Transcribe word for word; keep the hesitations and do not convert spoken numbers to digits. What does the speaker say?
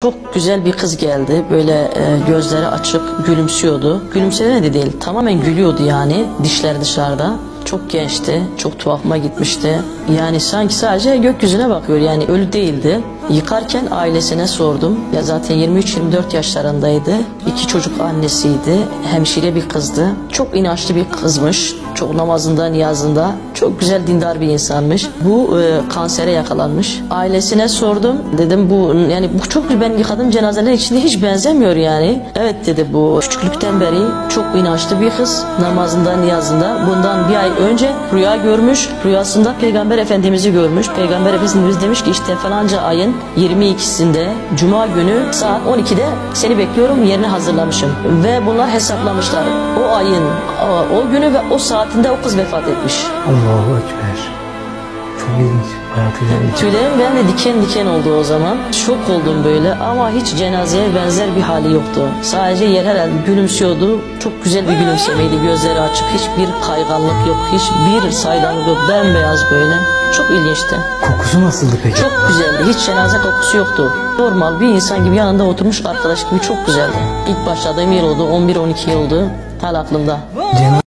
Çok güzel bir kız geldi. Böyle e, gözleri açık, gülümsüyordu. Gülümseme de değil, tamamen gülüyordu yani. Dişler dışarıda. Çok gençti, çok tuhafıma gitmişti. Yani sanki sadece gökyüzüne bakıyor, yani ölü değildi. Yıkarken ailesine sordum. Ya zaten yirmi üç yirmi dört yaşlarındaydı. İki çocuk annesiydi. Hemşire bir kızdı. Çok inançlı bir kızmış. Çok namazında, niyazında. Çok güzel dindar bir insanmış. Bu e, kansere yakalanmış. Ailesine sordum. Dedim bu yani bu çok ben yıkadığım cenazeler içinde hiç benzemiyor yani. Evet dedi, bu küçüklükten beri çok inançlı bir kız. Namazında, niyazında. Bundan bir ay önce rüya görmüş. Rüyasında Peygamber Efendimiz'i görmüş. Peygamber Efendimiz demiş ki işte falanca ayın yirmi ikisinde Cuma günü saat on ikide seni bekliyorum, yerini hazırlamışım. Ve bunlar hesaplamışlar. O ayın o, o günü ve o saatinde o kız vefat etmiş. Allahu Ekber. Çok ilginç. Hayatıyla Tüylerim ben de diken diken oldu o zaman. Şok oldum böyle ama hiç cenazeye benzer bir hali yoktu. Sadece yer herhalde gülümsüyordu. Çok güzel bir gülümsemeydi. Gözleri açık. Hiçbir kayganlık yok. Hiçbir saydamlık yok. Bembeyaz böyle. Çok ilginçti. Kokusu nasıldı peki? Çok güzeldi. Hiç cenaze kokusu yoktu. Normal bir insan gibi yanında oturmuş arkadaş gibi çok güzeldi. İlk başladığım yıl oldu. on bir on iki yıl oldu. Hala aklımda. Cenaze